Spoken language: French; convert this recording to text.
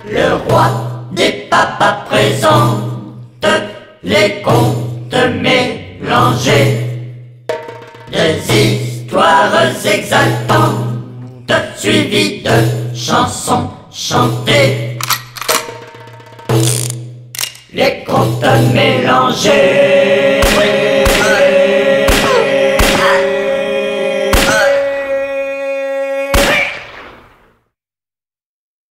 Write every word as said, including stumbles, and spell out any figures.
Le roi des papas présente les contes mélangés, des histoires exaltantes suivies de chansons chantées. Les contes mélangés.